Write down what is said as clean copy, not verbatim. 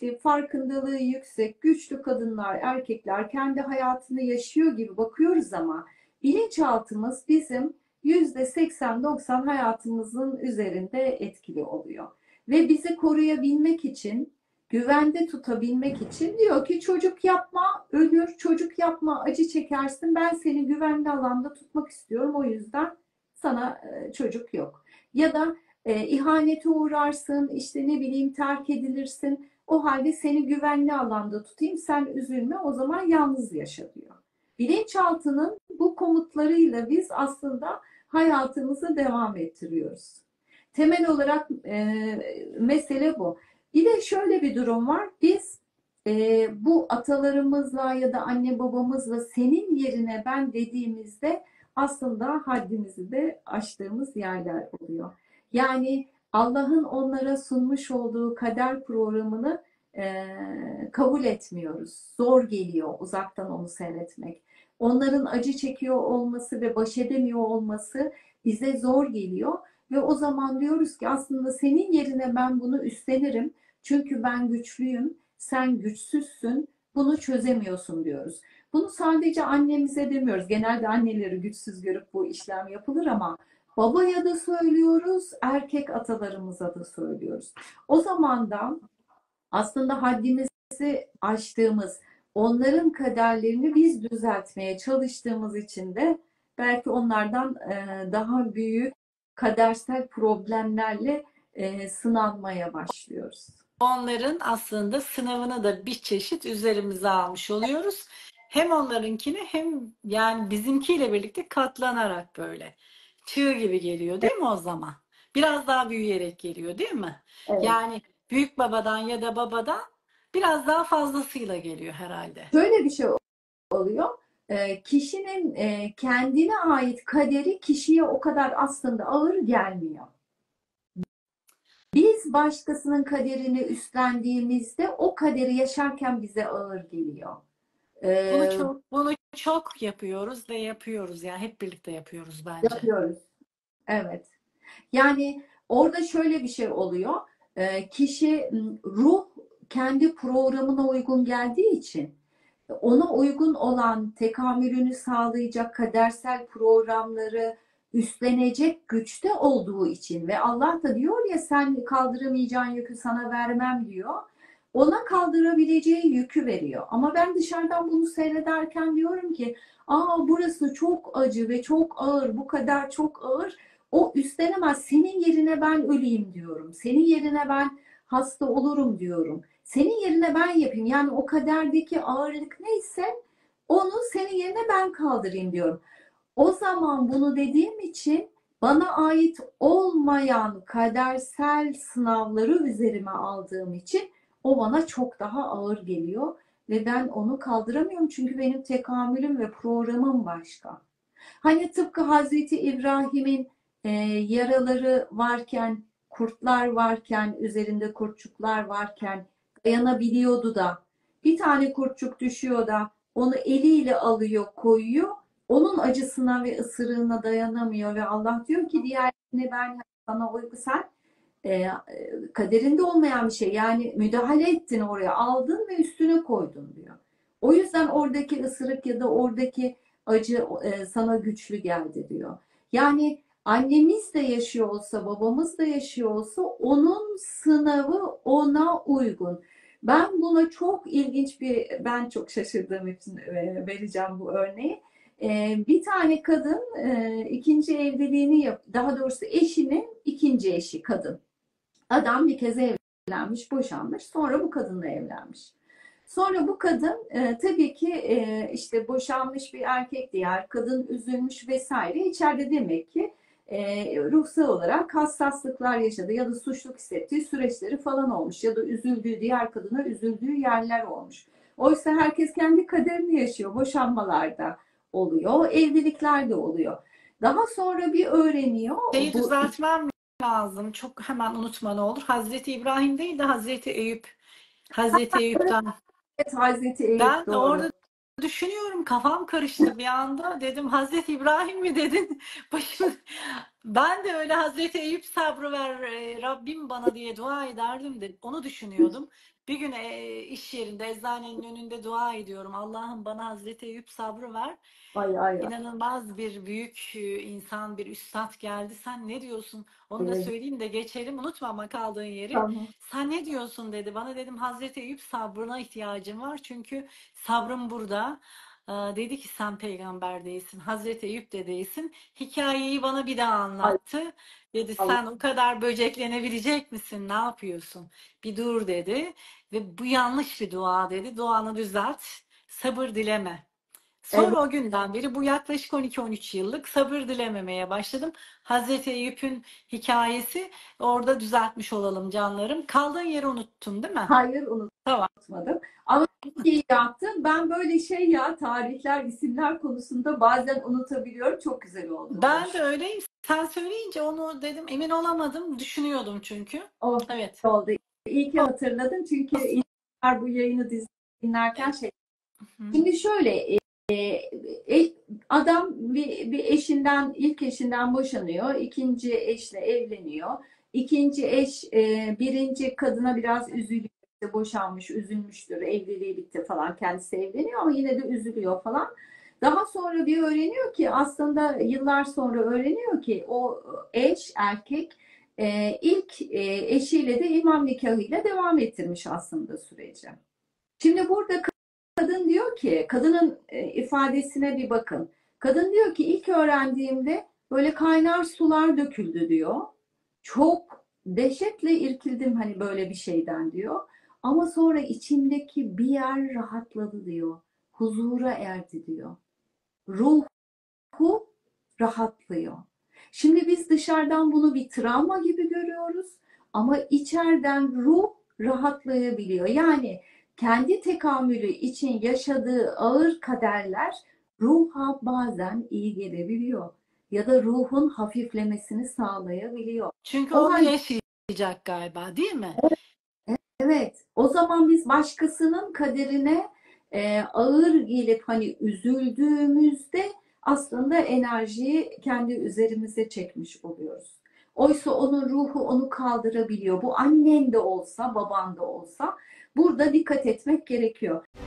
işte farkındalığı yüksek, güçlü kadınlar, erkekler kendi hayatını yaşıyor gibi bakıyoruz ama bilinçaltımız bizim %80-90 hayatımızın üzerinde etkili oluyor. Ve bizi koruyabilmek için, güvende tutabilmek için diyor ki çocuk yapma, ölür, çocuk yapma, acı çekersin. Ben seni güvenli alanda tutmak istiyorum. O yüzden sana çocuk yok. Ya da ihanete uğrarsın, işte ne bileyim terk edilirsin. O halde seni güvenli alanda tutayım, sen üzülme, o zaman yalnız yaşa diyor. Bilinçaltının bu komutlarıyla biz aslında hayatımızı devam ettiriyoruz. Temel olarak mesele bu. Bir de şöyle bir durum var. Biz bu atalarımızla ya da anne babamızla senin yerine ben dediğimizde aslında haddimizi de aştığımız yerler oluyor. Yani Allah'ın onlara sunmuş olduğu kader programını kabul etmiyoruz. Zor geliyor uzaktan onu seyretmek. Onların acı çekiyor olması ve baş edemiyor olması bize zor geliyor. Ve o zaman diyoruz ki aslında senin yerine ben bunu üstlenirim. Çünkü ben güçlüyüm, sen güçsüzsün, bunu çözemiyorsun diyoruz. Bunu sadece annemize demiyoruz. Genelde anneleri güçsüz görüp bu işlem yapılır ama babaya da söylüyoruz, erkek atalarımıza da söylüyoruz. O zaman da aslında haddimizi aştığımız, onların kaderlerini biz düzeltmeye çalıştığımız için de belki onlardan daha büyük kadersel problemlerle sınanmaya başlıyoruz. Onların aslında sınavını da bir çeşit üzerimize almış oluyoruz. Hem onlarınkini hem yani bizimkiyle birlikte katlanarak böyle. Tığ gibi geliyor değil mi o zaman? Biraz daha büyüyerek geliyor değil mi? Evet. Yani büyük babadan ya da babadan biraz daha fazlasıyla geliyor herhalde. Şöyle bir şey oluyor. Kişinin kendine ait kaderi kişiye o kadar aslında ağır gelmiyor. Biz başkasının kaderini üstlendiğimizde o kaderi yaşarken bize ağır geliyor. Bunu Ee, çok yapıyoruz ve yapıyoruz yani hep birlikte yapıyoruz bence. yapıyoruz. Evet. Yani orada şöyle bir şey oluyor. Kişi ruh kendi programına uygun geldiği için ona uygun olan tekamülünü sağlayacak kadersel programları üstlenecek güçte olduğu için ve Allah da diyor ya sen kaldıramayacağın yükü sana vermem diyor. Ona kaldırabileceği yükü veriyor. Ama ben dışarıdan bunu seyrederken diyorum ki burası çok acı ve çok ağır, bu kadar çok ağır. O üstlenemez. Senin yerine ben öleyim diyorum. Senin yerine ben hasta olurum diyorum. Senin yerine ben yapayım. Yani o kaderdeki ağırlık neyse onu senin yerine ben kaldırayım diyorum. O zaman bunu dediğim için bana ait olmayan kadersel sınavları üzerime aldığım için o bana çok daha ağır geliyor ve ben onu kaldıramıyorum çünkü benim tekamülüm ve programım başka. Hani tıpkı Hazreti İbrahim'in yaraları varken, kurtlar varken, üzerinde kurtçuklar varken dayanabiliyordu da bir tane kurtçuk düşüyor da onu eliyle alıyor, koyuyor. Onun acısına ve ısırığına dayanamıyor ve Allah diyor ki diğerini ben sana uygu sen kaderinde olmayan bir şey. Yani müdahale ettin oraya, aldın ve üstüne koydun diyor. O yüzden oradaki ısırık ya da oradaki acı sana güçlü geldi diyor. Yani annemiz de yaşıyor olsa, babamız da yaşıyor olsa onun sınavı ona uygun. Ben buna çok ilginç ben çok şaşırdığım için vereceğim bu örneği. Bir tane kadın ikinci evliliğini daha doğrusu eşinin ikinci eşi kadın. Adam bir kez evlenmiş, boşanmış. Sonra bu kadınla evlenmiş. Sonra bu kadın tabii ki işte boşanmış bir erkek diğer kadın üzülmüş vesaire. İçeride demek ki ruhsal olarak hassaslıklar yaşadı ya da suçluluk hissettiği süreçleri falan olmuş ya da üzüldüğü diğer kadına üzüldüğü yerler olmuş. Oysa herkes kendi kaderini yaşıyor. Boşanmalarda oluyor, evliliklerde oluyor. Daha sonra bir öğreniyor Şeyi bu düzeltmem lazım. Çok hemen unutma ne olur. Hazreti İbrahim değil de Hazreti Eyüp. Hazreti Eyüp'ten. Hazreti Eyüp Ben doğru. orada düşünüyorum, kafam karıştı bir anda. Dedim Hazreti İbrahim mi dedin? Başım... Ben de öyle Hazreti Eyüp sabrı ver Rabbim bana diye dua ederdim de onu düşünüyordum. Bir gün iş yerinde eczanenin önünde dua ediyorum. Allah'ım bana Hazreti Eyüp sabrı ver. Ay ay ay. İnanılmaz bir büyük insan, bir üstad geldi. Sen ne diyorsun? Onu da Evet, söyleyeyim de geçelim. Unutma ama kaldığın yeri. tamam. Sen ne diyorsun dedi. Bana dedim Hazreti Eyüp sabrına ihtiyacım var. Çünkü sabrım burada. Dedi ki sen peygamber değilsin. Hazreti Eyüp de değilsin. Hikayeyi bana bir daha Ay anlattı. Dedi Allah. sen o kadar böceklenebilecek misin? Ne yapıyorsun? Bir dur dedi. Ve bu yanlış bir dua dedi. Duanı düzelt. Sabır dileme. Evet, Sonra o günden beri bu yaklaşık 12-13 yıllık sabır dilememeye başladım. Hazreti Eyüp'ün hikayesi orada düzeltmiş olalım canlarım. Kaldığın yeri unuttun değil mi? hayır Tamam. unutmadım. Ama iyi yaptın. Ben böyle şey ya tarihler, isimler konusunda bazen unutabiliyorum. Çok güzel oldu. Ben de Hoş. öyleyim. Sen söyleyince onu dedim emin olamadım. Düşünüyordum çünkü. Oh, Evet. oldu. İyi ki hatırladın. Çünkü insanlar bu yayını dinlerken şey. Hı. Şimdi şöyle adam bir eşinden, ilk eşinden boşanıyor. İkinci eşle evleniyor. İkinci eş birinci kadına biraz üzülüyor. İşte boşanmış, üzülmüştür. Evliliği bitti falan. Kendisi evleniyor ama yine de üzülüyor falan. Daha sonra bir öğreniyor ki aslında yıllar sonra öğreniyor ki o eş, erkek ilk eşiyle de imam nikahıyla devam ettirmiş aslında süreci. Şimdi burada kadın diyor ki, kadının ifadesine bir bakın. Kadın diyor ki ilk öğrendiğimde böyle kaynar sular döküldü diyor. Çok dehşetle irkildim hani böyle bir şeyden diyor. Ama sonra içimdeki bir yer rahatladı diyor. Huzura erdi diyor. Ruhu rahatlıyor. Şimdi biz dışarıdan bunu bir travma gibi görüyoruz ama içeriden ruh rahatlayabiliyor. Yani kendi tekamülü için yaşadığı ağır kaderler ruha bazen iyi gelebiliyor ya da ruhun hafiflemesini sağlayabiliyor. Çünkü O onu halde yaşayacak galiba, değil mi? evet, o zaman biz başkasının kaderine ağır gelip hani üzüldüğümüzde aslında enerjiyi kendi üzerimize çekmiş oluyoruz. Oysa onun ruhu onu kaldırabiliyor. Bu annen de olsa, baban da olsa burada dikkat etmek gerekiyor.